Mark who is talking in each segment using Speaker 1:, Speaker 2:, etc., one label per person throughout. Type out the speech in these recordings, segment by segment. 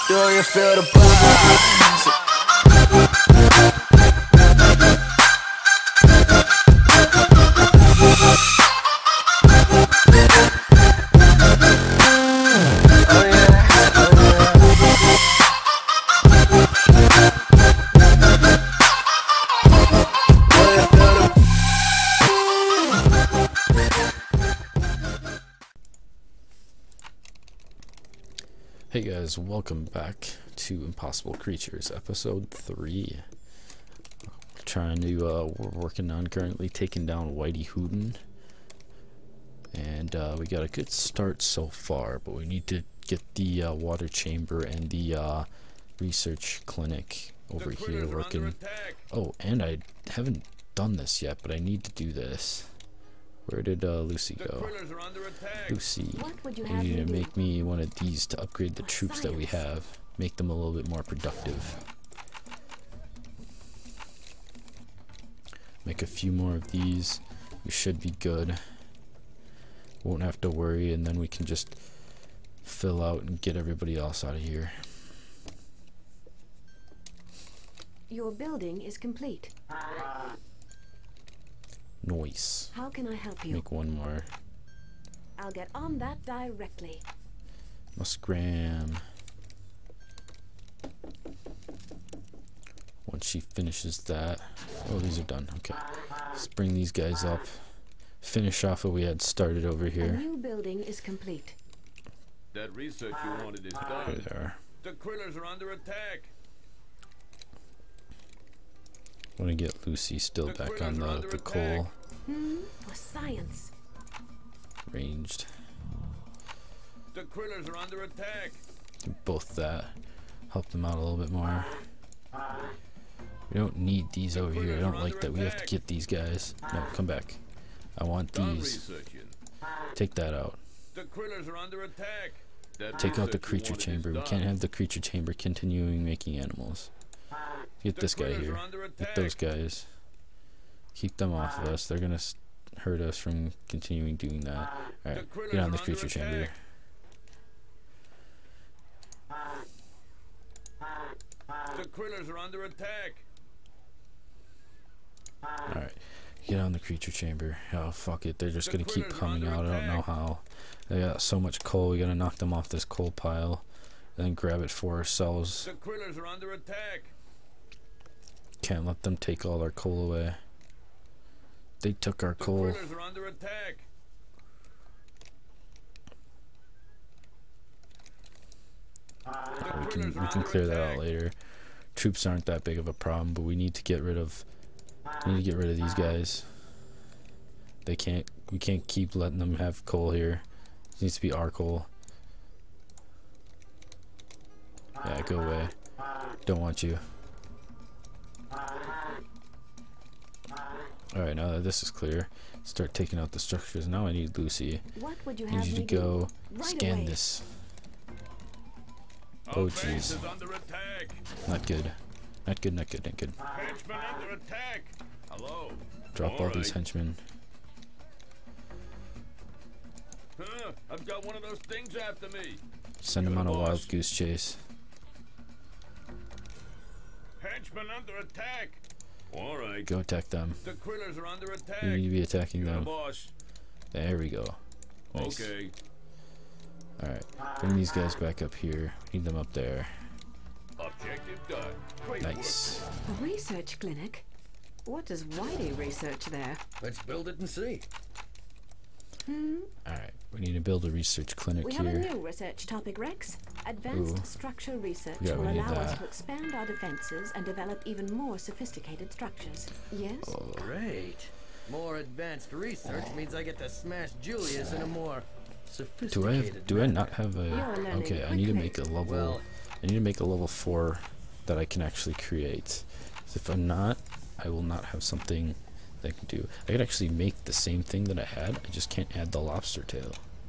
Speaker 1: Do you feel the vibes?
Speaker 2: Hey guys, welcome back to Impossible Creatures, episode 3. We're working on currently taking down Whitey Hooten. And we got a good start so far, but we need to get the water chamber and the research clinic over here working. Oh, and I haven't done this yet, but I need to do this. Where did Lucy go? Lucy, you need to make me one of these to upgrade the troops that we have. Make them a little bit more productive. Make a few more of these. We should be good. Won't have to worry, and then we can just fill out and get everybody else out of here.
Speaker 3: Your building is complete.
Speaker 2: Noise.
Speaker 3: How can I help you?
Speaker 2: Make one more.
Speaker 3: I'll get on that directly.
Speaker 2: Muskram. Once she finishes that. Oh, these are done. Okay. Let's bring these guys up. Finish off what we had started over
Speaker 3: A
Speaker 2: here.
Speaker 3: new building is complete.
Speaker 4: That research you wanted is
Speaker 2: There
Speaker 4: done.
Speaker 2: they are.
Speaker 4: The Krillers are under attack.
Speaker 2: I want to get Lucy still back on the coal
Speaker 3: For science.
Speaker 2: ranged.
Speaker 4: The Krillers are under attack.
Speaker 2: Do both that. Help them out a little bit more. We don't need these over here. I don't like that we have to get these guys. No, come back. I want
Speaker 4: Done
Speaker 2: these.
Speaker 4: researching.
Speaker 2: Take that out.
Speaker 4: The Krillers are under attack. That
Speaker 2: Take out the
Speaker 4: research you
Speaker 2: creature
Speaker 4: wanted is
Speaker 2: chamber. We
Speaker 4: done.
Speaker 2: can't have the creature chamber continuing making animals. Get
Speaker 4: The
Speaker 2: this guy
Speaker 4: Krillers
Speaker 2: here.
Speaker 4: are under
Speaker 2: Get
Speaker 4: attack.
Speaker 2: those guys. Keep them off of us. They're gonna hurt us from continuing doing that. Alright,
Speaker 4: The Krillers
Speaker 2: get on
Speaker 4: are
Speaker 2: the
Speaker 4: under
Speaker 2: creature chamber.
Speaker 4: attack. The Krillers are under attack.
Speaker 2: Alright, get on the creature chamber. Oh, fuck it. They're just
Speaker 4: The
Speaker 2: gonna keep
Speaker 4: Krillers are
Speaker 2: coming
Speaker 4: under
Speaker 2: out. I don't know
Speaker 4: attack.
Speaker 2: how. They got so much coal. We gotta knock them off this coal pile. And then grab it for ourselves.
Speaker 4: The Krillers are under attack.
Speaker 2: Can't let them take all our coal away. They took our
Speaker 4: The
Speaker 2: coal.
Speaker 4: Krillers are under attack.
Speaker 2: We can clear that out later. Troops aren't that big of a problem, but we need to get rid of these guys. We can't keep letting them have coal here. It needs to be our coal. Yeah, go away. Don't want you. Alright, now that this is clear, start taking out the structures. Now I need Lucy.
Speaker 3: What would you
Speaker 2: I
Speaker 3: have
Speaker 2: need you to
Speaker 3: me do?
Speaker 2: go
Speaker 3: Right
Speaker 2: scan
Speaker 3: away.
Speaker 2: this.
Speaker 4: Our
Speaker 2: Oh,
Speaker 4: base
Speaker 2: jeez.
Speaker 4: is under attack.
Speaker 2: Not good. Not good, not good, not good.
Speaker 4: Henchmen under attack. Hello.
Speaker 2: Drop all these
Speaker 4: right.
Speaker 2: henchmen.
Speaker 4: I've got one of those things after me.
Speaker 2: Send them on a
Speaker 4: Good boss.
Speaker 2: wild goose chase.
Speaker 4: Henchmen under attack. All right.
Speaker 2: Go attack them.
Speaker 4: The Krillers are under attack.
Speaker 2: You need to be attacking
Speaker 4: You're the
Speaker 2: them.
Speaker 4: boss.
Speaker 2: There we go. Nice.
Speaker 4: Okay.
Speaker 2: Alright. Bring these guys back up here. Need them up there.
Speaker 4: Objective done. Great
Speaker 2: Nice.
Speaker 3: A research clinic? What does Whitey research there?
Speaker 5: Let's build it and see.
Speaker 2: Alright. We need to build a research clinic
Speaker 3: We have a
Speaker 2: here.
Speaker 3: new research topic, Rex. Advanced
Speaker 2: Ooh.
Speaker 3: structure research
Speaker 2: Yeah, we
Speaker 3: will
Speaker 2: need
Speaker 3: allow us
Speaker 2: that.
Speaker 3: to expand our defenses and develop even more sophisticated structures. Yes?
Speaker 2: Oh,
Speaker 5: Great. More advanced research means I get to smash Julius in a more
Speaker 2: do
Speaker 5: sophisticated
Speaker 2: I
Speaker 5: manner.
Speaker 2: not have a...
Speaker 3: You're learning
Speaker 2: Okay, I need to
Speaker 3: quickly.
Speaker 2: make a level...
Speaker 5: Well-
Speaker 2: I need to make a level 4 that I can actually create. 'Cause if I'm not, I will not have something that I can do. I could actually make the same thing that I had. I just can't add the lobster tail.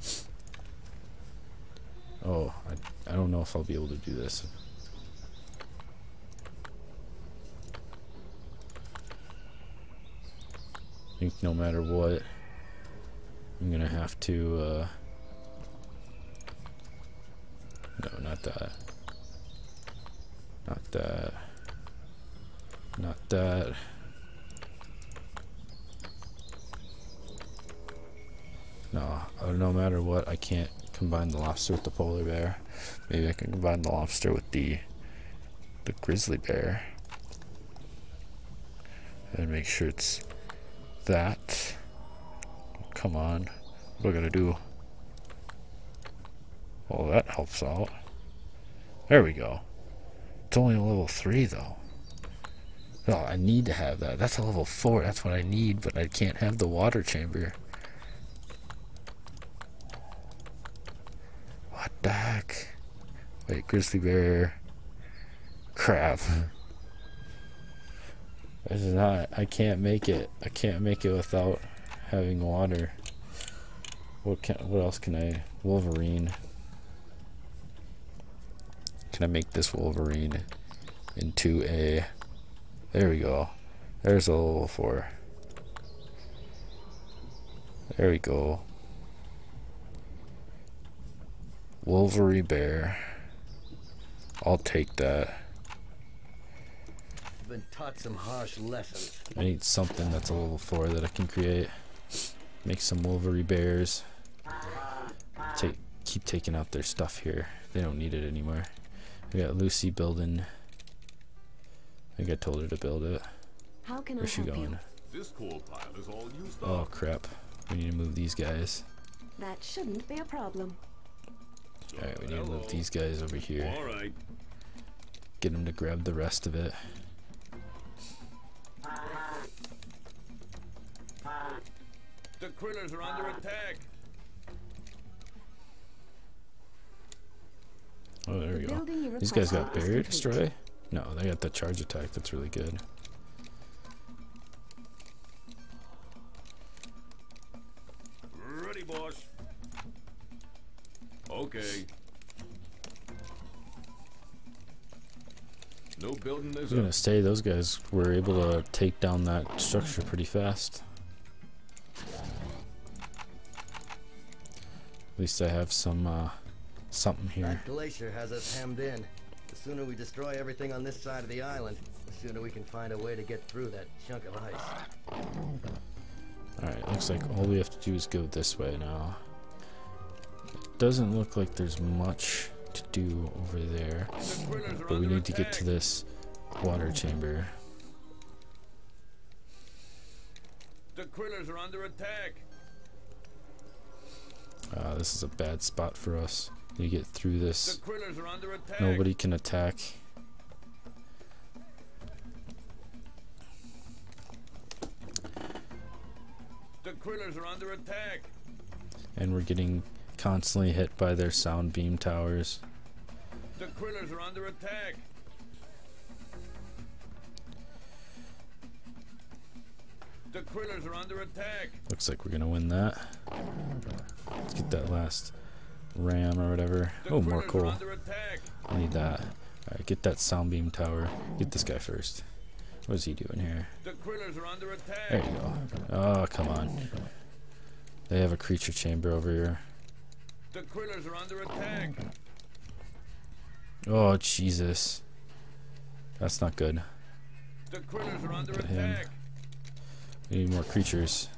Speaker 2: Oh, I don't know if I'll be able to do this. I think no matter what, I'm gonna have to, no, not that. that. Not that. No, no matter what, I can't combine the lobster with the polar bear. Maybe I can combine the lobster with the grizzly bear. And make sure it's that. Come on. What do I gotta do? Oh, that helps out. There we go. It's only a level 3 though. Oh, I need to have that. That's a level 4. That's what I need, but I can't have the water chamber. What the heck? Wait, grizzly bear. Crap. This is not. I can't make it. I can't make it without having water. What else can I? Wolverine. Can I make this Wolverine into a? There we go. There's a level 4. There we go. Wolverine bear. I'll take that.
Speaker 5: Been taught some harsh lessons.
Speaker 2: I need something that's a level 4 that I can create. Make some Wolverine bears. Keep taking out their stuff here. They don't need it anymore. We got Lucy building. I think I told her to build it.
Speaker 3: How can
Speaker 2: Where's she
Speaker 3: I help
Speaker 2: going?
Speaker 3: you?
Speaker 4: This coal pile is all used up.
Speaker 2: Oh crap. We need to move these guys.
Speaker 3: That shouldn't be a problem.
Speaker 2: Alright, we need to move these guys over here.
Speaker 4: All right.
Speaker 2: Get them to grab the rest of it.
Speaker 4: The critters are under attack.
Speaker 2: Oh, there we
Speaker 3: The
Speaker 2: go.
Speaker 3: building you
Speaker 2: These guys got
Speaker 3: requested is
Speaker 2: barrier
Speaker 3: complete.
Speaker 2: destroy? No, they got the charge attack. That's really good.
Speaker 4: Ready, boss. Okay. No building
Speaker 2: I
Speaker 4: this
Speaker 2: was gonna
Speaker 4: up.
Speaker 2: say those guys were able to take down that structure pretty fast. At least I have some something here.
Speaker 5: That glacier has us hemmed in. The sooner we destroy everything on this side of the island, the sooner we can find a way to get through that chunk of ice.
Speaker 2: Alright, looks like all we have to do is go this way now. It doesn't look like there's much to do over there,
Speaker 4: The critters are
Speaker 2: but we
Speaker 4: under
Speaker 2: need to get to
Speaker 4: attack.
Speaker 2: this water chamber.
Speaker 4: The critters are under attack.
Speaker 2: This is a bad spot for us. You get through
Speaker 4: The
Speaker 2: this.
Speaker 4: critters are under attack.
Speaker 2: Nobody can attack.
Speaker 4: The critters are under attack.
Speaker 2: And we're getting constantly hit by their sound beam towers.
Speaker 4: The critters are under attack. The critters are under attack.
Speaker 2: Looks like we're gonna win that. Let's get that last ram or whatever.
Speaker 4: The
Speaker 2: Oh, more
Speaker 4: critters
Speaker 2: coal.
Speaker 4: are under attack.
Speaker 2: I need that. Alright, get that sound beam tower. Get this guy first. What is he doing here?
Speaker 4: The critters are under attack.
Speaker 2: There you go. Oh, come on. They have a creature chamber over here.
Speaker 4: The critters are under attack.
Speaker 2: Oh, Jesus. That's not good.
Speaker 4: The critters are under
Speaker 2: Get him.
Speaker 4: attack.
Speaker 2: We need more creatures.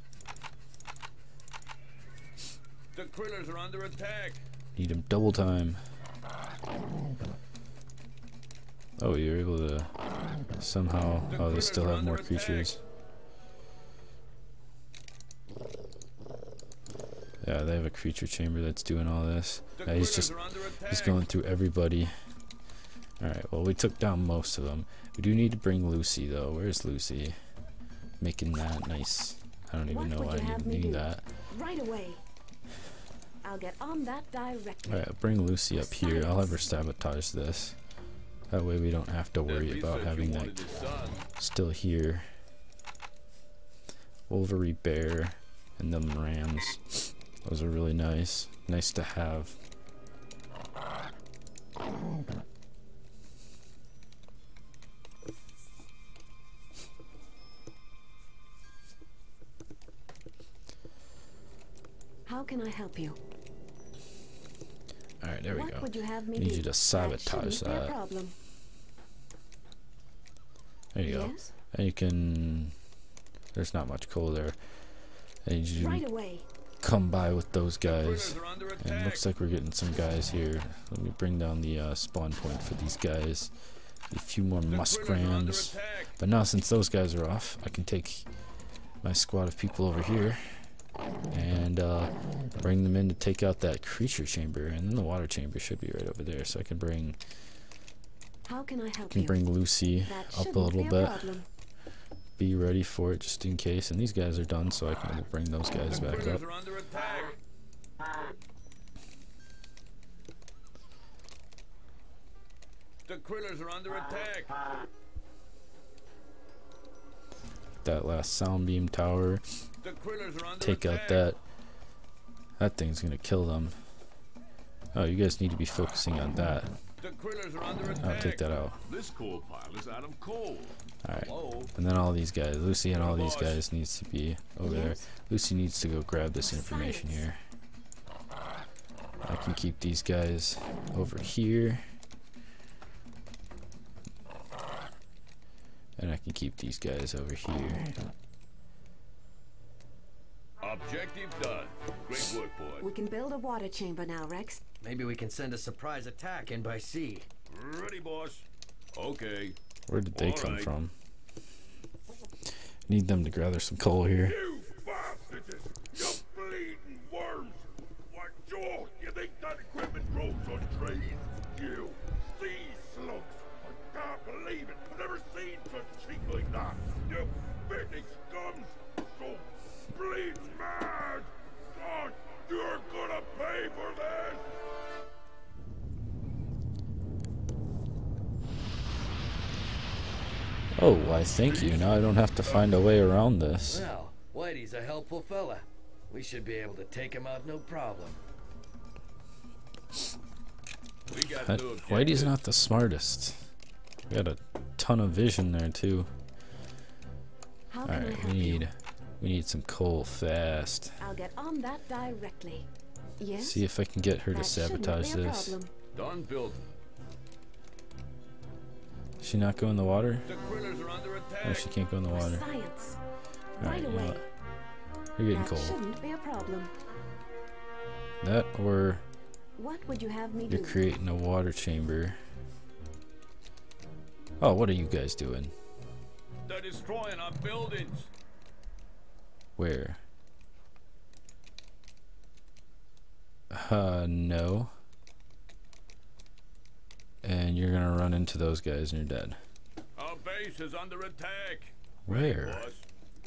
Speaker 4: The critters are under attack.
Speaker 2: Need him double time. Oh, you're able to somehow. Oh, they still have more creatures. Yeah, they have a creature chamber that's doing all this.
Speaker 4: The
Speaker 2: Yeah, he's
Speaker 4: critters
Speaker 2: just
Speaker 4: are under attack.
Speaker 2: he's going through everybody. Alright, well, we took down most of them. We do need to bring Lucy, though. Where's Lucy? Making that nice. I don't even
Speaker 3: What
Speaker 2: know
Speaker 3: would
Speaker 2: why
Speaker 3: you
Speaker 2: I
Speaker 3: have me
Speaker 2: need
Speaker 3: do?
Speaker 2: that.
Speaker 3: Right away. I'll get on that directly.
Speaker 2: Alright, I'll bring Lucy up here. I'll have her sabotage this. That way we don't have to worry
Speaker 4: Debbie
Speaker 2: about
Speaker 4: said
Speaker 2: having
Speaker 4: you
Speaker 2: that
Speaker 4: wanted it done.
Speaker 2: still here. Wolverine bear and them rams. Those are really nice. Nice to have.
Speaker 3: How can I help you?
Speaker 2: Alright, there we
Speaker 3: What
Speaker 2: go.
Speaker 3: would you have me
Speaker 2: Need
Speaker 3: do?
Speaker 2: you to sabotage
Speaker 3: shouldn't be a
Speaker 2: that.
Speaker 3: problem.
Speaker 2: There you go.
Speaker 3: Yes?
Speaker 2: And you can. There's not much coal there. And you
Speaker 3: Right away.
Speaker 2: come by with those guys.
Speaker 4: Critters are under
Speaker 2: And
Speaker 4: attack.
Speaker 2: looks like we're getting some guys here. Let me bring down the spawn point for these guys. A few more
Speaker 4: The critters are under
Speaker 2: muskrams.
Speaker 4: attack.
Speaker 2: But now since those guys are off, I can take my squad of people over here and bring them in to take out that creature chamber. And then the water chamber should be right over there. So I can bring
Speaker 3: How can I help you?
Speaker 2: Lucy
Speaker 3: That
Speaker 2: up a
Speaker 3: shouldn't
Speaker 2: little
Speaker 3: be
Speaker 2: bit.
Speaker 3: problem.
Speaker 2: Be ready for it just in case. And these guys are done, so I can bring those guys
Speaker 4: The
Speaker 2: back
Speaker 4: critters
Speaker 2: up.
Speaker 4: are under attack. The critters are under attack.
Speaker 2: That last sound beam tower.
Speaker 4: The critters are under
Speaker 2: Take
Speaker 4: attack.
Speaker 2: out that. That thing's gonna kill them. Oh, you guys need to be focusing on that.
Speaker 4: The critters are under attack.
Speaker 2: I'll take that out.
Speaker 6: This coal pile is out of coal.
Speaker 2: Alright.
Speaker 4: Hello.
Speaker 2: And then all these guys, Lucy and all these
Speaker 4: Boss.
Speaker 2: guys needs to be over there.
Speaker 3: Yes?
Speaker 2: Lucy needs to go grab this information
Speaker 3: Silence.
Speaker 2: here. I can keep these guys over here. And I can keep these guys over here.
Speaker 4: Objective done. Great work, boy.
Speaker 3: We can build a water chamber now, Rex.
Speaker 5: Maybe we can send a surprise attack in by sea.
Speaker 4: Ready, boss. Okay.
Speaker 2: Where did they come
Speaker 4: Alright.
Speaker 2: from? Need them to gather some coal here.
Speaker 6: You bastards! You bleeding worms! What, Joe? You think that equipment grows on trees? You sea slugs! I can't believe it! I've never seen such cheek like that! You spitting scums! So bleed mad! God, you're gonna pay for this!
Speaker 2: Oh, why thank you. Now I don't have to find a way around this.
Speaker 5: Well, Whitey's a helpful fella. We should be able to take him out no problem.
Speaker 4: We got
Speaker 2: That,
Speaker 4: new objectives.
Speaker 2: Whitey's not the smartest. We got a ton of vision there too.
Speaker 3: How can I
Speaker 2: Alright,
Speaker 3: help you?
Speaker 2: we need some coal fast.
Speaker 3: I'll get on that directly. Yes?
Speaker 2: See if I can get her to
Speaker 3: That shouldn't
Speaker 2: sabotage
Speaker 3: be a
Speaker 2: this.
Speaker 3: problem.
Speaker 4: Done building.
Speaker 2: Does she not go in the water?
Speaker 4: The critters are under
Speaker 2: No,
Speaker 4: attack.
Speaker 2: she can't go in the
Speaker 3: For
Speaker 2: water.
Speaker 3: science.
Speaker 2: Alright,
Speaker 3: Right
Speaker 2: you know
Speaker 3: away.
Speaker 2: what? You're getting
Speaker 3: That
Speaker 2: coal.
Speaker 3: shouldn't be a problem.
Speaker 2: That or
Speaker 3: What would you have me
Speaker 2: you're
Speaker 3: do?
Speaker 2: creating a water chamber. Oh, what are you guys doing?
Speaker 4: They're destroying our buildings.
Speaker 2: Where? No. And you're gonna run into those guys and you're dead.
Speaker 4: Our base is under attack.
Speaker 2: Where?
Speaker 4: Boss.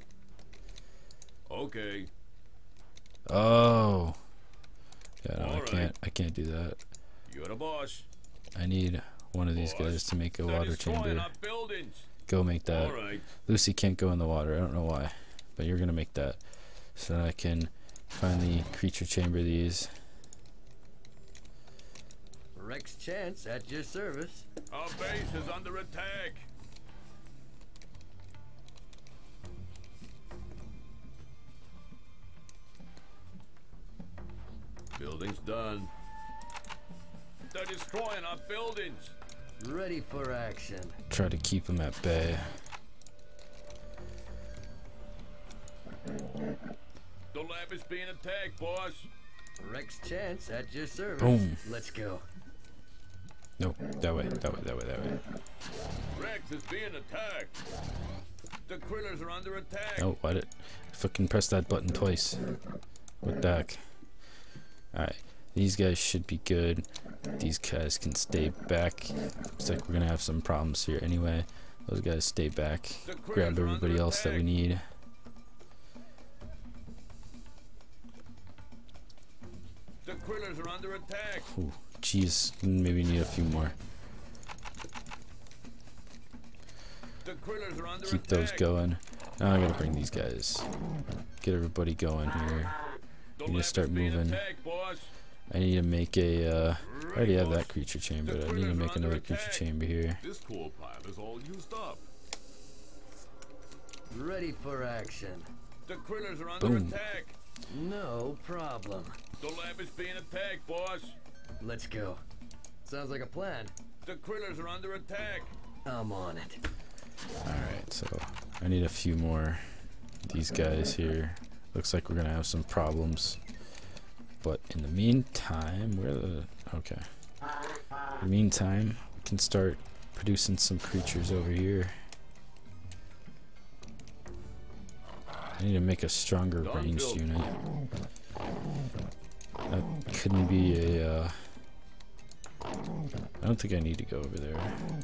Speaker 4: Okay.
Speaker 2: Oh. Yeah, no,
Speaker 4: Alright.
Speaker 2: I can't do that.
Speaker 4: You're the boss.
Speaker 2: I need one of these
Speaker 4: Boss.
Speaker 2: guys to make a
Speaker 4: They're
Speaker 2: water
Speaker 4: destroying
Speaker 2: chamber.
Speaker 4: our buildings.
Speaker 2: Go make that.
Speaker 4: All right.
Speaker 2: Lucy can't go in the water. I don't know why, but you're gonna make that so that I can finally creature chamber these.
Speaker 5: Rex Chance at your service.
Speaker 4: Our base is under attack. Building's done. They're destroying our buildings.
Speaker 5: Ready for action.
Speaker 2: Try to keep them at bay.
Speaker 4: The lab is being attacked, boss.
Speaker 5: Rex Chance at your service.
Speaker 2: Boom.
Speaker 5: Let's go.
Speaker 2: No, that way, that way, that way, that way.
Speaker 4: Rex is being attacked. The critters are under attack.
Speaker 2: Oh, why did I fucking press that button twice? What the heck? Alright, these guys should be good. These guys can stay back. Looks like we're gonna have some problems here anyway. Those guys stay back.
Speaker 4: The critters
Speaker 2: Grab
Speaker 4: are
Speaker 2: everybody
Speaker 4: under
Speaker 2: else that we
Speaker 4: attack.
Speaker 2: need.
Speaker 4: The critters are under attack.
Speaker 2: Ooh, jeez, maybe need a few more.
Speaker 4: The critters are under
Speaker 2: Keep
Speaker 4: attack.
Speaker 2: those going. Now I gotta bring these guys. Get everybody going here.
Speaker 4: The
Speaker 2: You
Speaker 4: lab
Speaker 2: just start
Speaker 4: is being
Speaker 2: moving.
Speaker 4: attacked, boss.
Speaker 2: I need to make a, I already have
Speaker 4: boss.
Speaker 2: that creature chamber.
Speaker 4: The
Speaker 2: I need to
Speaker 4: critters
Speaker 2: make
Speaker 4: are under
Speaker 2: another creature
Speaker 4: attack.
Speaker 2: chamber here.
Speaker 6: This coal pile is all used up.
Speaker 5: Ready for action.
Speaker 4: The critters are under
Speaker 2: Boom.
Speaker 4: attack.
Speaker 5: No problem.
Speaker 4: The lab is being attacked, boss.
Speaker 5: Let's go. Sounds like a plan.
Speaker 4: The critters are under attack.
Speaker 5: I'm on it.
Speaker 2: Alright, so I need a few more of these guys here. Looks like we're gonna have some problems. But in the meantime, okay. In the meantime, we can start producing some creatures over here. I need to make a stronger ranged unit. That couldn't be a, I don't think I need to go over there.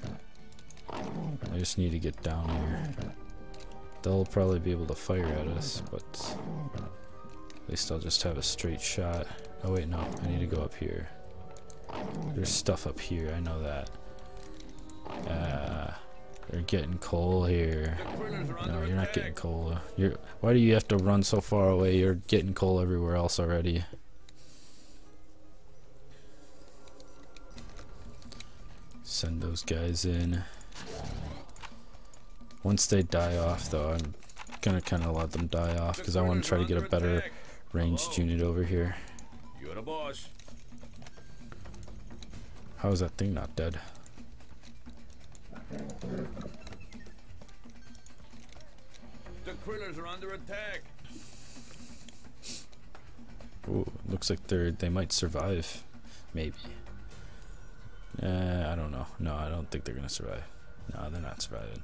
Speaker 2: I just need to get down here. They'll probably be able to fire at us, but at least I'll just have a straight shot. Oh wait, no, I need to go up here. There's stuff up here, I know that. They're getting coal here. No, you're not getting coal. Why do you have to run so far away? You're getting coal everywhere else already. Send those guys in. Once they die off, though, I'm gonna kind of let them die off because I want to try to get a better ranged unit over here.
Speaker 4: You're the boss.
Speaker 2: How is that thing not dead?
Speaker 4: The Krillers are under attack.
Speaker 2: Ooh, looks like they might survive. Maybe. I don't know. No, I don't think they're gonna survive. No, they're not surviving.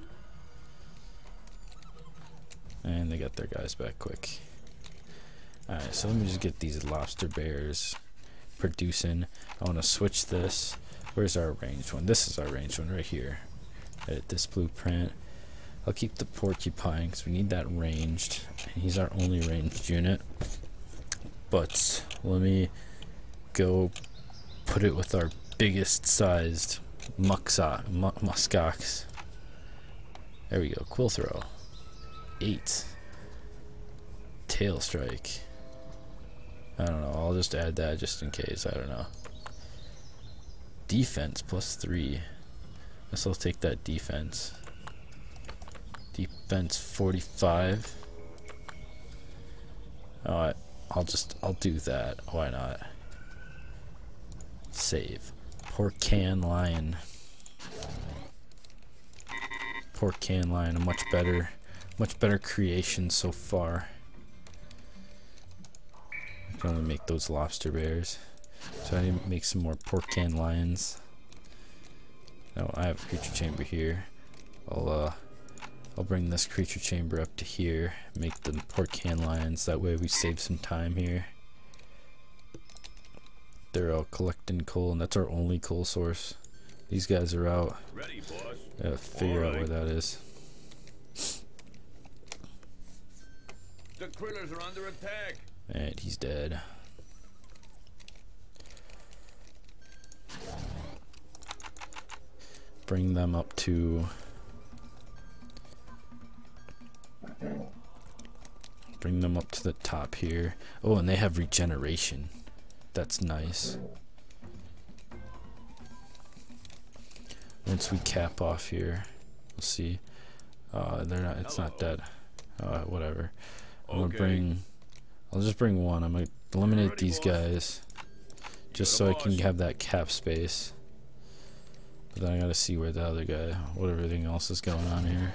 Speaker 2: And they got their guys back quick. Alright, so let me just get these lobster bears producing. I want to switch this. Where's our ranged one? This is our ranged one right here. Edit this blueprint. I'll keep the porcupine because we need that ranged. And he's our only ranged unit. But let me go put it with our biggest sized muskox. There we go. Quill throw. 8. Tail strike. I don't know. I'll just add that just in case. I don't know. Defense +3. Guess I'll take that defense. Defense 45. Oh, I'll do that. Why not? Save. Porcan lion. Porcan lion, a much better creation so far. I can only make those lobster bears, so I need to make some more porcan lions. Now I have a creature chamber here. I'll bring this creature chamber up to here, make them porcan lions. That way we save some time here. They're all collecting coal, and that's our only coal source. These guys are out.
Speaker 4: Ready, boss.
Speaker 2: Gotta figure out where that is.
Speaker 4: The Krillers are under attack.
Speaker 2: Alright, he's dead. Bring them up to... Bring them up to the top here. Oh, and they have regeneration. That's nice. Once we cap off here, we'll see. They're not. It's not dead. Whatever. I'm gonna bring. I'll just bring one. I'm gonna eliminate these guys, just so I can have that cap space. But then I gotta see where the other guy, what everything else is going on here.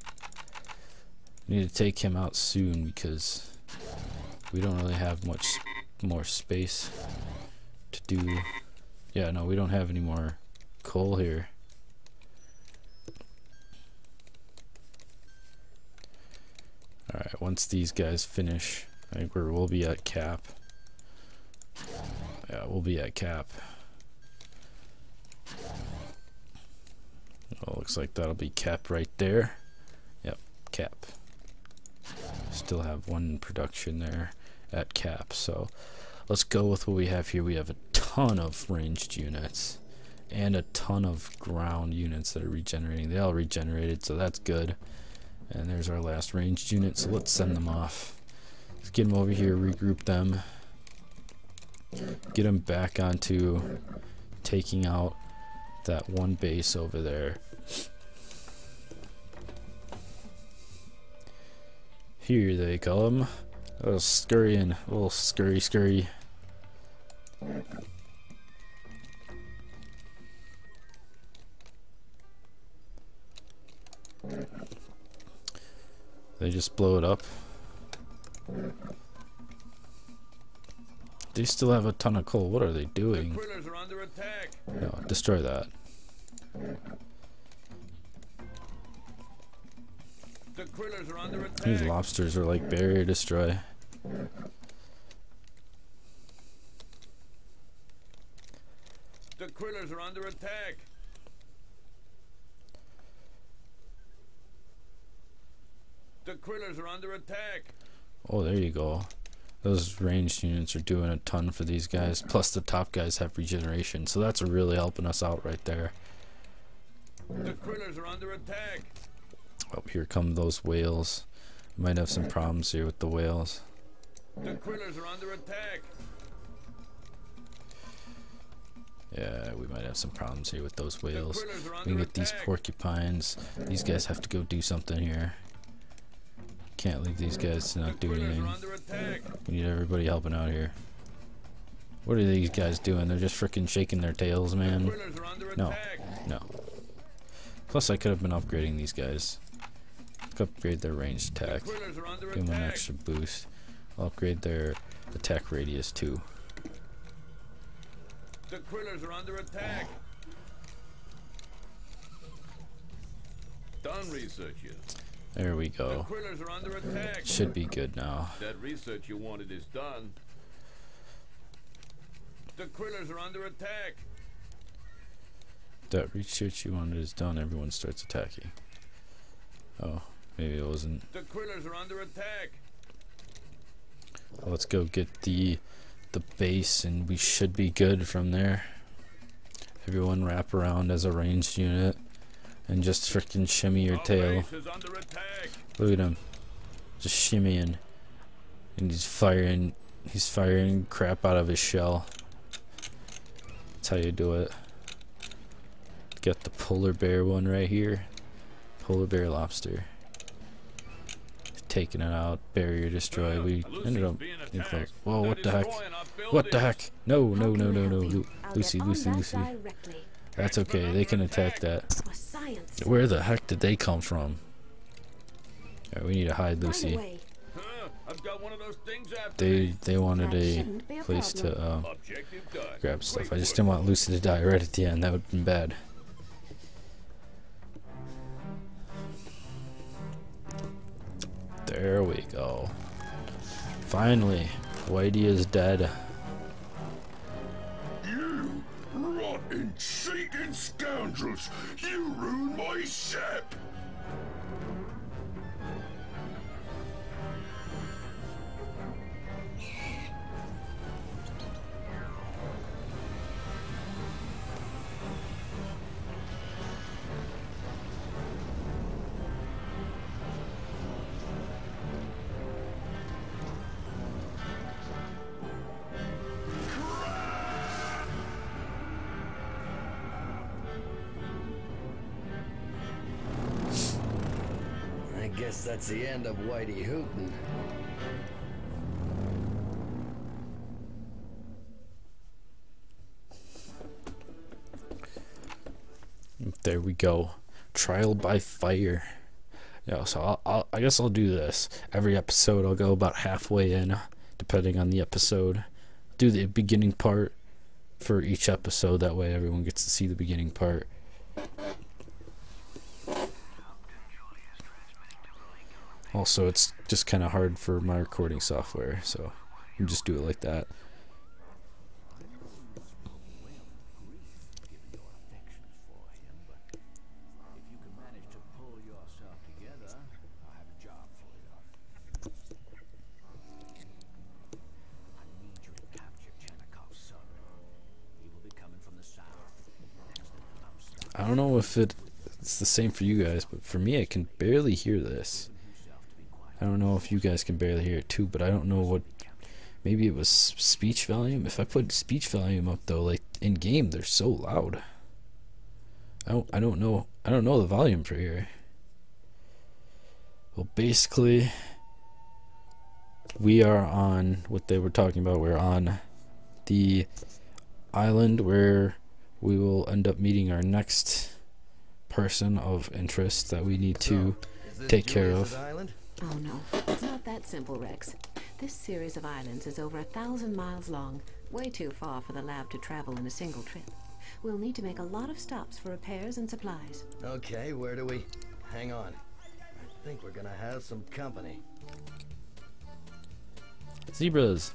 Speaker 2: I need to take him out soon because we don't really have much more space to do. Yeah, no, we don't have any more coal here. Alright, once these guys finish, I think we'll be at cap. Yeah, we'll be at cap. Oh, looks like that'll be cap right there. Yep, cap. Still have one production there at cap, so let's go with what we have here. We have a ton of ranged units and a ton of ground units that are regenerating. They all regenerated, so that's good. And there's our last ranged unit, so let's send them off. Let's get them over here, regroup them, get them back onto taking out that one base over there. Here they come. A little scurrying, a little scurry. They just blow it up. They still have a ton of coal. What are they doing?
Speaker 4: Krillers are under attack.
Speaker 2: No, destroy that.
Speaker 4: The Krillers are under attack.
Speaker 2: These lobsters are like barrier destroy.
Speaker 4: The Krillers are under attack. The Krillers are under attack.
Speaker 2: Oh, there you go. Those ranged units are doing a ton for these guys. Plus the top guys have regeneration, so that's really helping us out right there.
Speaker 4: The Krillers are under attack.
Speaker 2: Oh, here come those whales. Might have some problems here with the whales.
Speaker 4: The Krillers are under attack.
Speaker 2: Yeah, we might have some problems here with those whales.
Speaker 4: Krillers are
Speaker 2: We can
Speaker 4: under
Speaker 2: get these
Speaker 4: attack.
Speaker 2: porcupines. These guys have to go do something here. Can't leave these guys to not do
Speaker 4: Krillers
Speaker 2: anything.
Speaker 4: are under attack.
Speaker 2: We need everybody helping out here. What are these guys doing? They're just freaking shaking their tails, man.
Speaker 4: Krillers are under
Speaker 2: No,
Speaker 4: attack.
Speaker 2: no. Plus, I could have been upgrading these guys. Upgrade their ranged attack.
Speaker 4: Krillers are under
Speaker 2: Give them an
Speaker 4: attack.
Speaker 2: extra boost. I'll upgrade their attack radius too.
Speaker 4: The Krillers are under attack. Done research yet?
Speaker 2: There we
Speaker 4: The
Speaker 2: go.
Speaker 4: Krillers are under attack.
Speaker 2: Should be good now.
Speaker 4: That research you wanted is done. The Krillers are under attack.
Speaker 2: That research you wanted is done. Everyone starts attacking. Oh, maybe it wasn't.
Speaker 4: The Krillers are under attack.
Speaker 2: Let's go get the base, and we should be good from there. Everyone wrap around as a ranged unit, and just freaking shimmy your
Speaker 4: Our
Speaker 2: tail.
Speaker 4: base is under attack.
Speaker 2: Look at him, just shimmying, and he's firing crap out of his shell. That's how you do it. Got the polar bear one right here. Polar bear lobster. Taking it out. Barrier destroy. We
Speaker 4: Lucy's
Speaker 2: ended up
Speaker 4: being
Speaker 2: getting close.
Speaker 4: attacked.
Speaker 2: Whoa,
Speaker 4: They're
Speaker 2: what the heck?
Speaker 4: destroying our
Speaker 2: What the
Speaker 4: buildings.
Speaker 2: heck? No, no,
Speaker 3: How
Speaker 2: no,
Speaker 3: can
Speaker 2: no,
Speaker 3: I
Speaker 2: no.
Speaker 3: help you? I'll
Speaker 2: Lucy,
Speaker 3: get on
Speaker 2: Lucy,
Speaker 3: that
Speaker 2: Lucy.
Speaker 3: directly.
Speaker 2: That's okay. They can attack that.
Speaker 3: For science.
Speaker 2: Where the heck did they come from? Alright, we need to hide
Speaker 3: Right
Speaker 2: Lucy.
Speaker 3: away.
Speaker 4: I've got one of those things after me.
Speaker 2: They wanted
Speaker 3: That
Speaker 2: a
Speaker 3: shouldn't be a
Speaker 2: place to
Speaker 4: Objective done.
Speaker 2: grab stuff.
Speaker 4: Great
Speaker 2: I just
Speaker 4: work.
Speaker 2: didn't want Lucy to die right at the end. That would have been bad. There we go. Finally, Whitey is dead.
Speaker 6: You rotten, cheating scoundrels! You ruined my ship!
Speaker 5: I guess that's the end of Whitey Hooten.
Speaker 2: There we go. Trial by fire. Yeah, so I guess I'll do this. Every episode I'll go about halfway in, depending on the episode. Do the beginning part for each episode. That way everyone gets to see the beginning part. Also, it's just kind of hard for my recording software, so you just do it like that. I don't know if it's the same for you guys, but for me, I can barely hear this. I don't know if you guys can barely hear it too, but I don't know what. Maybe it was speech volume. If I put speech volume up though, like in game, they're so loud. I don't know the volume for here. Well, basically, we are on what they were talking about. We're on the island where we will end up meeting our next person of interest that we need to
Speaker 5: Is this
Speaker 2: take care
Speaker 5: Julius's
Speaker 2: of.
Speaker 5: Island?
Speaker 3: Oh no, it's not that simple, Rex. This series of islands is over 1,000 miles long, way too far for the lab to travel in a single trip. We'll need to make a lot of stops for repairs and supplies.
Speaker 5: Okay, where do we... Hang on. I think we're gonna have some company.
Speaker 2: Zebras.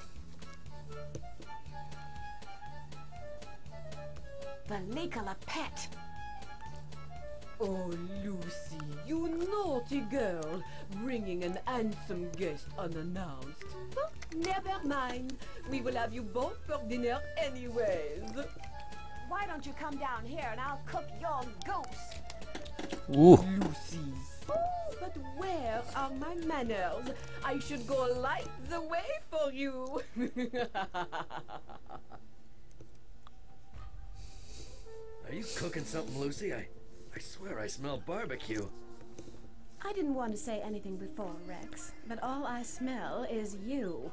Speaker 3: The Nicola Pet.
Speaker 7: Oh, Lucy, you naughty girl, bringing an handsome guest unannounced. But never mind, we will have you both for dinner anyways.
Speaker 3: Why don't you come down here and I'll cook your goose?
Speaker 2: Ooh.
Speaker 7: Lucy. Oh, but where are my manners? I should go light the way for you.
Speaker 5: Are you cooking something, Lucy? I swear I smell barbecue.
Speaker 3: I didn't want to say anything before, Rex, but all I smell is you.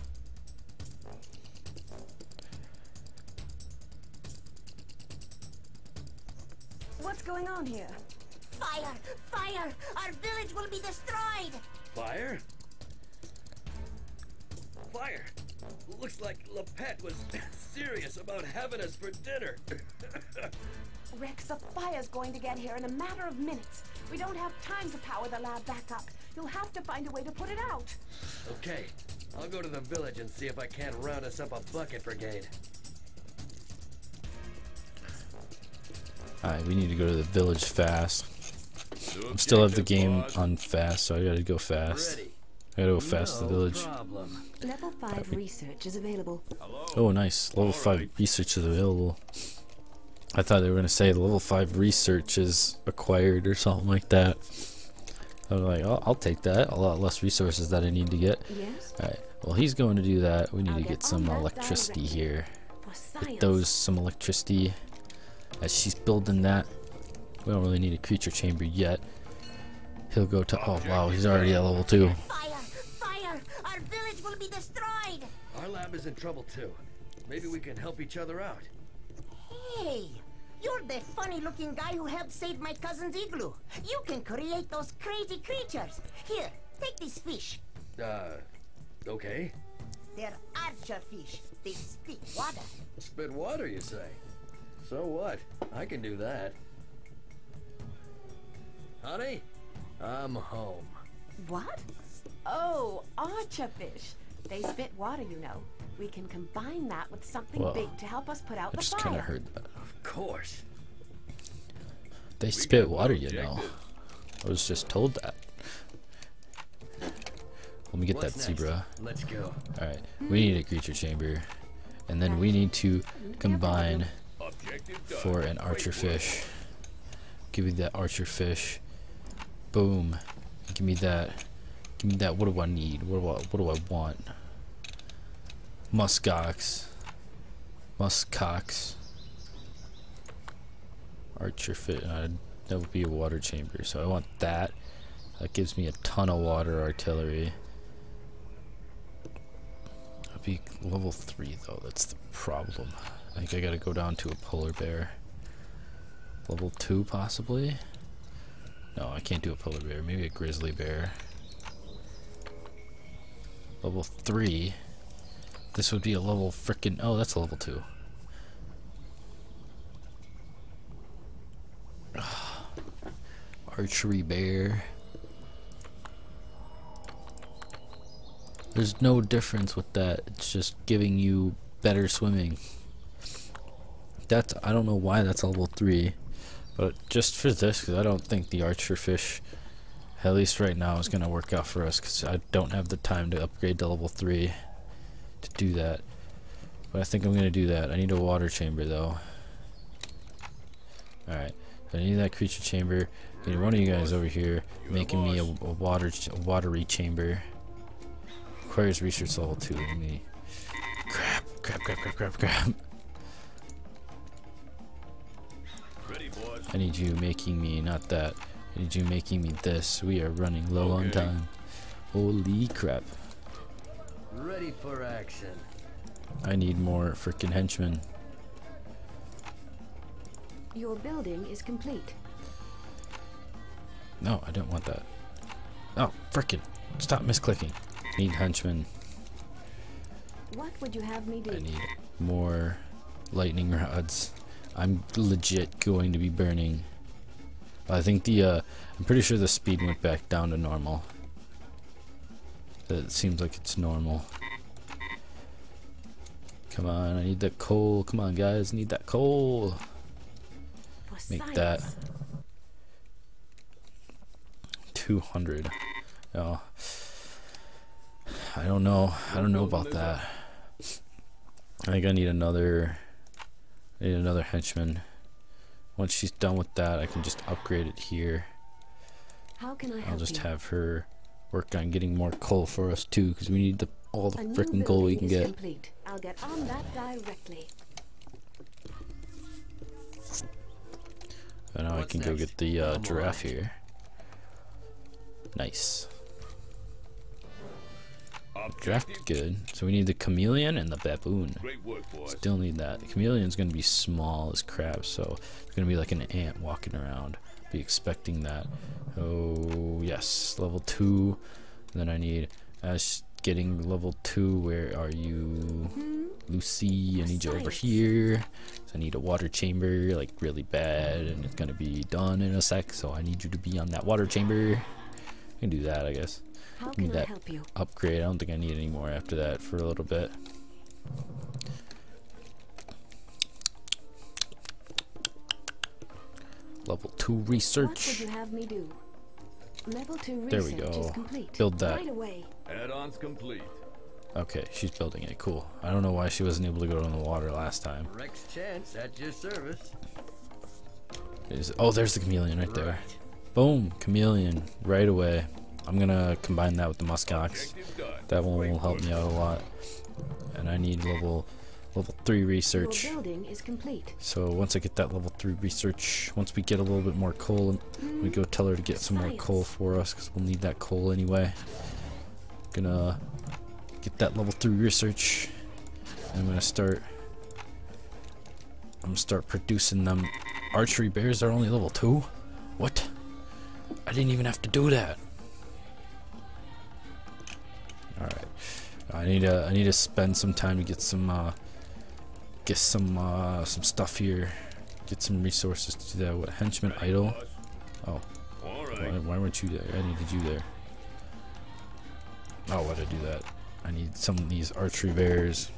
Speaker 3: What's going on here?
Speaker 8: Fire! Fire! Our village will be destroyed!
Speaker 5: Fire? Fire! Looks like Lepet was serious about having us for dinner.
Speaker 3: Rex, the fire's going to get here in a matter of minutes. We don't have time to power the lab back up. You'll have to find a way to put it out.
Speaker 5: Okay, I'll go to the village and see if I can't round us up a bucket brigade.
Speaker 2: Alright, we need to go to the village fast. I still have the game on fast, so I gotta go fast.
Speaker 5: Ready.
Speaker 2: I gotta go fast to the village.
Speaker 5: Problem.
Speaker 3: Level 5 research is available.
Speaker 2: Oh, nice. Level 5 research is available. I thought they were gonna say level 5 research is acquired or something like that. I was like, oh, I'll take that. A lot less resources that I need to get.
Speaker 3: Yes?
Speaker 2: Alright, well, he's going to do that. We need
Speaker 3: I'll
Speaker 2: to
Speaker 3: get
Speaker 2: get some
Speaker 3: on that
Speaker 2: electricity
Speaker 3: directly.
Speaker 2: here.
Speaker 3: For
Speaker 2: Get
Speaker 3: science.
Speaker 2: those some electricity. As she's building that, we don't really need a creature chamber yet. He'll go to. Oh wow, he's already at level 2.
Speaker 8: Fire! Fire! Our village will be destroyed!
Speaker 5: Our lab is in trouble too. Maybe we can help each other out.
Speaker 8: Hey! You're the funny-looking guy who helped save my cousin's igloo. You can create those crazy creatures. Here, take this fish.
Speaker 5: Okay.
Speaker 8: They're archer fish. They spit water.
Speaker 5: Spit water, you say? So what? I can do that. Honey, I'm home.
Speaker 3: What? Oh, archerfish. They spit water, you know. We can combine that with something
Speaker 2: Whoa.
Speaker 3: big to help us put out
Speaker 2: I
Speaker 3: the
Speaker 2: just
Speaker 3: fire.
Speaker 2: kind of heard that.
Speaker 5: Of course.
Speaker 2: They spit water, you know. I was just told that. Let me get
Speaker 5: What's
Speaker 2: that
Speaker 5: next?
Speaker 2: zebra.
Speaker 5: Let's go.
Speaker 2: Alright, we need a creature chamber. And then we need to combine
Speaker 4: Objective done.
Speaker 2: for an archer fish. Give me that archer fish. Boom. Give me that. Give me that. What do I need? What do I want? Muskox. Muskox. Archer fish. That would be a water chamber. So I want that. That gives me a ton of water artillery. I'll be level 3 though. That's the problem. I think I gotta go down to a polar bear. Level 2 possibly? No, I can't do a polar bear. Maybe a grizzly bear. Level 3. This would be a level frickin'. Oh, that's a level 2. Archery bear. There's no difference with that. It's just giving you better swimming. That's, I don't know why that's level 3, but just for this, because I don't think the archer fish, at least right now, is going to work out for us, because I don't have the time to upgrade to level 3 to do that. But I think I'm going to do that. I need a water chamber though. Alright, I need that creature chamber. I need one of you guys over here making me a watery chamber. Requires research level 2. Let me crap.
Speaker 4: Ready, boys.
Speaker 2: I need you making me, not that. I need you making me this. We are running low on
Speaker 4: Okay.
Speaker 2: time. Holy crap.
Speaker 5: Ready for action.
Speaker 2: I need more freaking henchmen.
Speaker 3: Your building is complete.
Speaker 2: No, I don't want that. Oh, frickin'. Stop misclicking. Need henchmen.
Speaker 3: What would you have me do?
Speaker 2: I need more lightning rods. I'm legit going to be burning. I think I'm pretty sure the speed went back down to normal. It seems like it's normal. Come on, I need that coal. Come on, guys, need that coal.
Speaker 3: For
Speaker 2: Make
Speaker 3: science.
Speaker 2: that 200. Oh, I don't know. I don't know about that. I think I need another henchman. Once she's done with that, I can just upgrade it here.
Speaker 3: How can I help
Speaker 2: I'll just
Speaker 3: you?
Speaker 2: have her work on getting more coal for us too, because we need all the
Speaker 3: A new
Speaker 2: frickin' coal we can
Speaker 3: building is
Speaker 2: get.
Speaker 3: Complete. I'll get on that directly.
Speaker 2: And now I
Speaker 5: What's
Speaker 2: can go
Speaker 5: next?
Speaker 2: get the
Speaker 5: I'm
Speaker 2: giraffe
Speaker 5: alright.
Speaker 2: here. Nice. Giraffe good. So we need the chameleon and the baboon.
Speaker 4: Great work, boys.
Speaker 2: Still need that. The chameleon's gonna be small as crap, so it's gonna be like an ant walking around. Be expecting that. Oh yes, level 2. And then I need getting level 2. Where are you, Lucy? I need you over here. So I need a water chamber, like really bad, and it's gonna be done in a sec. So I need you to be on that water chamber. I can do that, I guess.
Speaker 3: How
Speaker 2: Need
Speaker 3: can I
Speaker 2: that
Speaker 3: help you?
Speaker 2: upgrade. I don't think I need any more after that for a little bit. Level 2
Speaker 3: What would
Speaker 2: research.
Speaker 3: you have me do? Level 2
Speaker 2: There we
Speaker 3: research
Speaker 2: go.
Speaker 3: is complete.
Speaker 2: Build that.
Speaker 3: Right away.
Speaker 4: Add-ons complete.
Speaker 2: Okay, she's building it. Cool. I don't know why she wasn't able to go in the water last time.
Speaker 5: Rex Chance at your service.
Speaker 2: Oh, there's the chameleon right there.
Speaker 5: Right.
Speaker 2: Boom, chameleon right away. I'm gonna combine that with the muskox.
Speaker 4: Objective done.
Speaker 2: That one will help me out a lot. And I need level 3 research.
Speaker 3: Your building is complete.
Speaker 2: So once I get that level 3 research, once we get a little bit more coal, we go tell her to get some more coal for us, because we'll need that coal anyway. Gonna get that level 3 research. And I'm gonna start producing them. Archery bears are only level 2? What? I didn't even have to do that. Alright. I need to spend some time to get some stuff here. Get some resources to do that. What, henchman idle? Oh.
Speaker 4: All right.
Speaker 2: Why weren't you there? I needed you there. Oh, why'd I do that? I need some of these archery bears.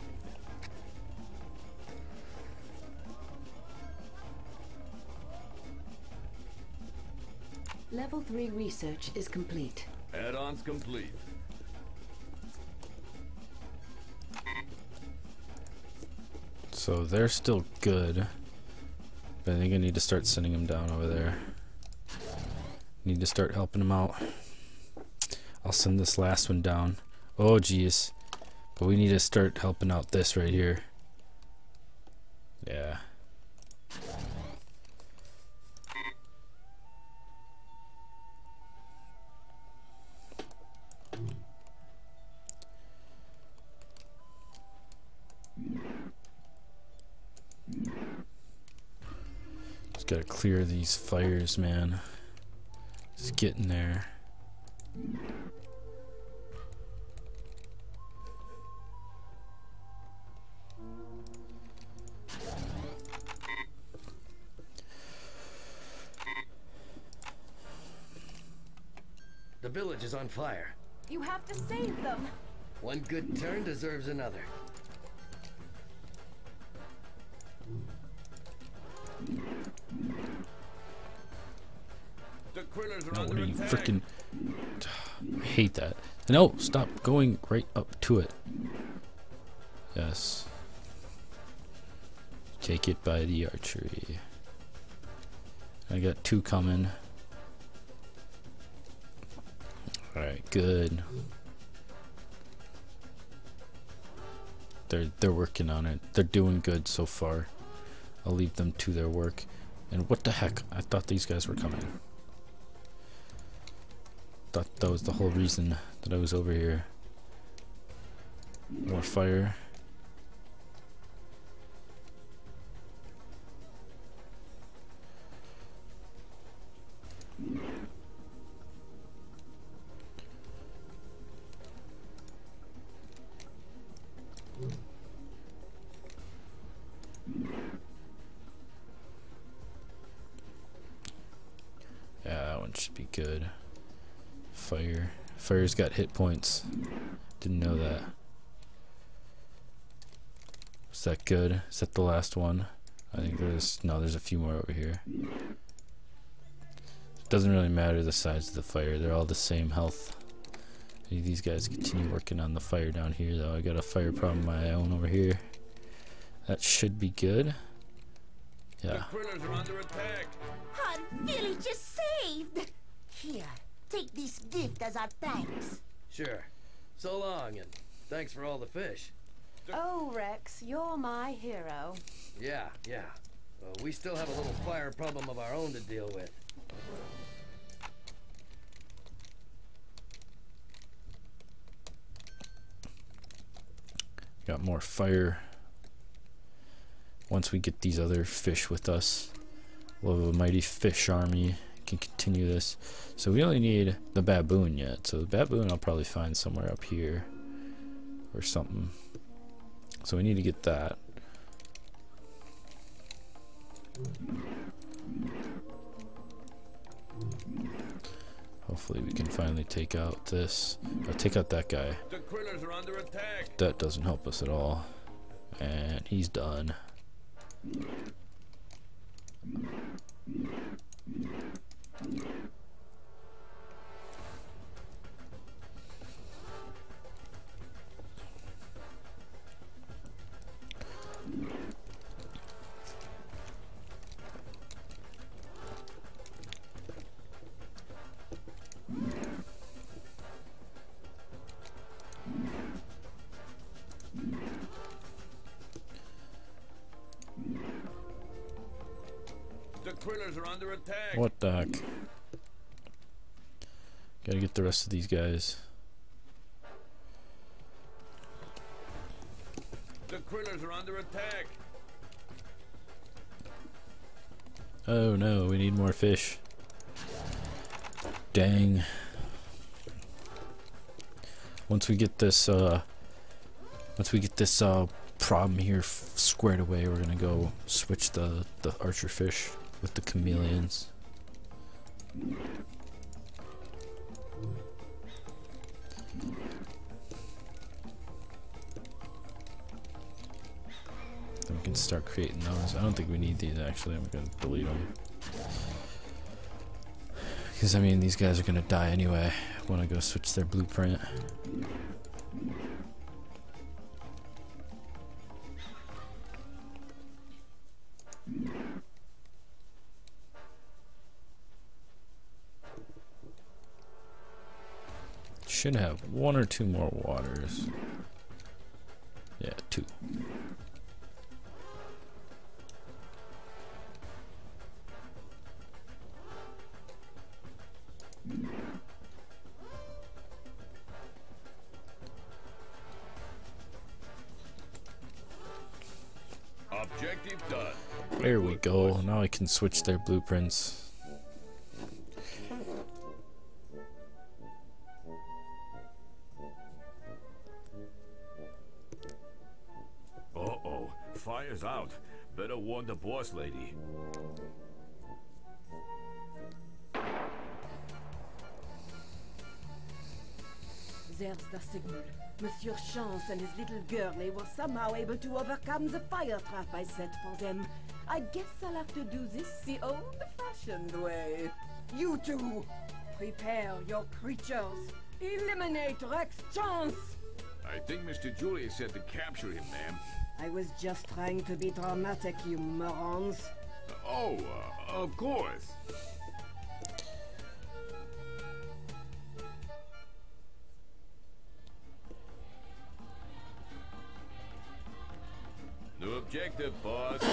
Speaker 3: Level 3 research is complete.
Speaker 4: Add-ons complete.
Speaker 2: So they're still good. But I think I need to start sending them down over there. Need to start helping them out. I'll send this last one down. Oh geez. But we need to start helping out this right here. Yeah. Just gotta clear these fires, man. Just getting there.
Speaker 5: The village is on fire.
Speaker 7: You have to save them.
Speaker 5: One good turn deserves another.
Speaker 4: The Krillers are
Speaker 2: No, what
Speaker 4: under
Speaker 2: are you
Speaker 4: attack.
Speaker 2: freaking? I hate that. No, stop going right up to it. Yes. Take it by the archery. I got 2 coming. Alright, good. They're working on it. They're doing good so far. I'll leave them to their work. And what the heck? I thought these guys were coming. Thought that was the whole reason that I was over here. More fire. That should be good. Fire. Fire's got hit points. Didn't know that. Is that good? Is that the last one? I think there's a few more over here. It doesn't really matter the size of the fire. They're all the same health. These guys continue working on the fire down here though. I got a fire problem of my own over here. That should be good. Yeah.
Speaker 4: The Krillers are under attack.
Speaker 8: Our village is saved! Here, take this gift as our thanks.
Speaker 5: Sure. So long, and thanks for all the fish.
Speaker 3: Oh, Rex, you're my hero.
Speaker 5: Yeah. Well, we still have a little fire problem of our own to deal with.
Speaker 2: Got more fire. Once we get these other fish with us, we'll have a mighty fish army. Can continue this. So we only need the baboon yet. So the baboon I'll probably find somewhere up here or something. So we need to get that. Hopefully we can finally take out this. Take out that guy.
Speaker 4: The Krillers are under attack.
Speaker 2: That doesn't help us at all. And he's done.
Speaker 4: The Krillers are under attack.
Speaker 2: What the heck? Gotta get the rest of these guys.
Speaker 4: The Krillers are under attack.
Speaker 2: Oh no, we need more fish. Dang. Once we get this problem here squared away, we're gonna go switch the archer fish with the chameleons. Then we can start creating those. I don't think we need these actually. I'm gonna delete them. Because I mean, these guys are gonna die anyway when I go switch their blueprint. Should have one or two more waters. Yeah, 2.
Speaker 4: Objective done.
Speaker 2: There we go. Now I can switch their blueprints.
Speaker 6: Uh-oh, fire's out. Better warn the boss lady.
Speaker 7: There's the signal. Monsieur Chance and his little girlie were somehow able to overcome the fire trap I set for them. I guess I'll have to do this the old-fashioned way. You two, prepare your creatures. Eliminate Rex Chance!
Speaker 4: I think Mr. Julius said to capture him, ma'am.
Speaker 7: I was just trying to be dramatic, you morons.
Speaker 4: Oh, of course. New objective, boss.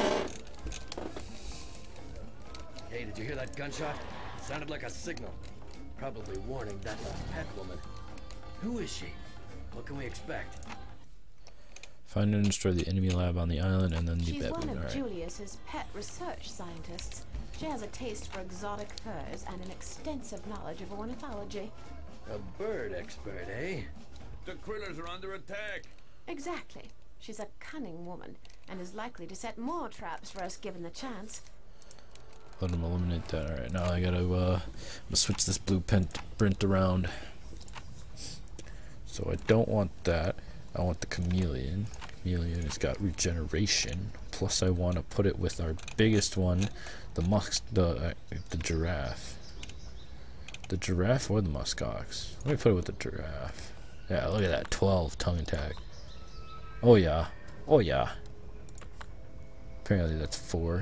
Speaker 5: Hey, did you hear that gunshot? Sounded like a signal. Probably warning that pet woman. Who is she? What can we expect?
Speaker 2: Find and destroy the enemy lab on the island and then the
Speaker 3: She's one
Speaker 2: baboon.
Speaker 3: of
Speaker 2: Alright.
Speaker 3: Julius's pet research scientists. She has a taste for exotic furs and an extensive knowledge of ornithology.
Speaker 5: A bird expert, eh?
Speaker 4: The Krillers are under attack.
Speaker 3: Exactly. She's a cunning woman and is likely to set more traps for us given the chance.
Speaker 2: Let him eliminate that. Alright, now I gotta I'm gonna switch this blueprint around. So I don't want that. I want the chameleon. Chameleon has got regeneration. Plus I want to put it with our biggest one, the giraffe. The giraffe or the muskox? Let me put it with the giraffe. Yeah, look at that, 12 tongue attack. Oh yeah. Oh yeah. Apparently that's 4.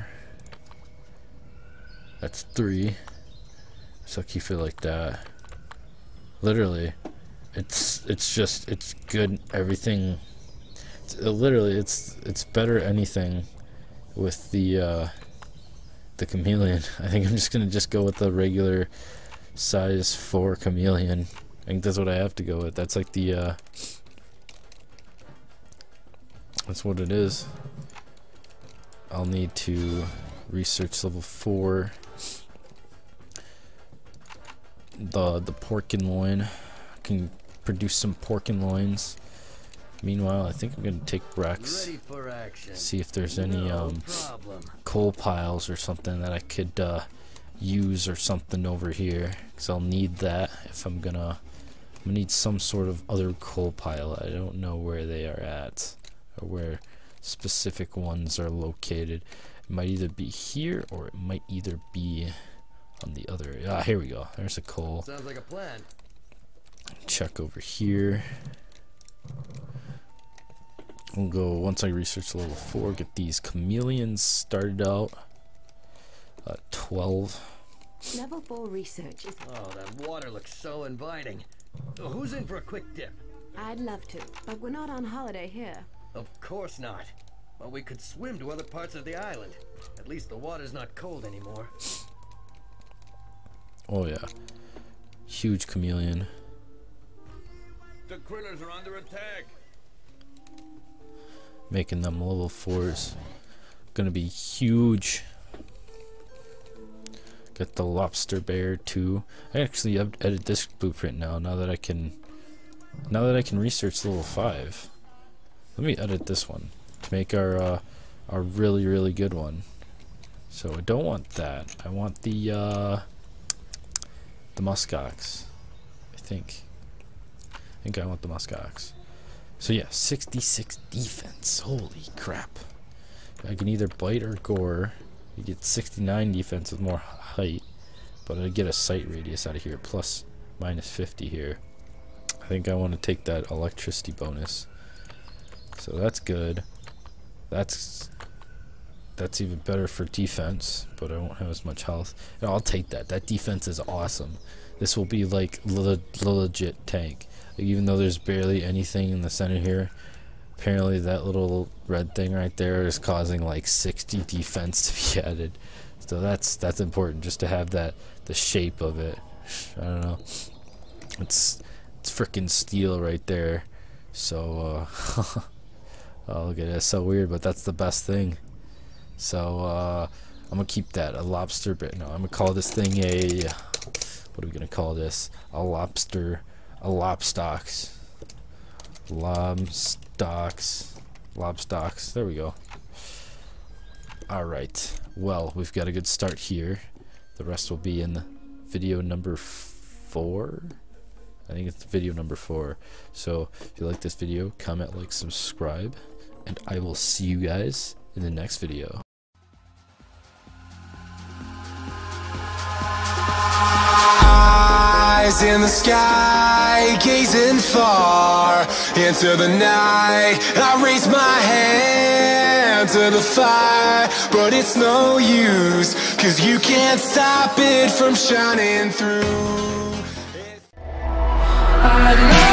Speaker 2: That's 3. So keep it like that. Literally, it's good. Everything. It's better anything with the chameleon. I think I'm just gonna go with the regular size 4 chameleon. I think that's what I have to go with. That's like the that's what it is. I'll need to research level 4. The pork and loin. I can produce some pork and loins. Meanwhile, I think I'm gonna take Rex.
Speaker 5: Ready for action.
Speaker 2: See if there's any coal piles or something that I could use or something over here, because I'll need that if I'm gonna need some sort of other coal pile. I don't know where they are at or where specific ones are located. It might either be here or it might either be on the other. Ah, here we go. There's a coal.
Speaker 5: Sounds like a plan.
Speaker 2: Check over here. We'll go once I research level 4. Get these chameleons started out. 12.
Speaker 3: Level 4 research is...
Speaker 5: Oh, that water looks so inviting. Oh, who's in for a quick dip?
Speaker 3: I'd love to, but we're not on holiday here.
Speaker 5: Of course not. Well, we could swim to other parts of the island. At least the water's not cold anymore.
Speaker 2: Oh yeah. Huge chameleon.
Speaker 4: The Krillers are under attack.
Speaker 2: Making them level 4s. Gonna be huge. Got the lobster bear too. I actually edit this blueprint now that I can research level 5. Let me edit this one to make our really good one. So I don't want that. I want the muskox. I think I want the muskox. So yeah, 66 defense. Holy crap. I can either bite or gore. You get 69 defense with more height, but I get a sight radius out of here, plus minus 50 here. I think I want to take that electricity bonus. So that's good. That's even better for defense, but I won't have as much health. And I'll take that. That defense is awesome. This will be like legit tank. Like, even though there's barely anything in the center here, apparently that little red thing right there is causing like 60 defense to be added. So that's important, just to have that, the shape of it. I don't know. It's freaking steel right there. So oh, look at it, it's so weird, but that's the best thing. So I'm gonna keep that, a lobster bit. No, I'm gonna call this thing a, what are we gonna call this? A lobster, a lobstox. Lobstox. There we go. Alright, well, we've got a good start here. The rest will be in video number 4. I think it's video number 4. So if you like this video, comment, like, subscribe, and I will see you guys in the next video.
Speaker 1: Eyes in the sky, gazing far into the night. I raise my hand to the fire, but it's no use, 'cause you can't stop it from shining through.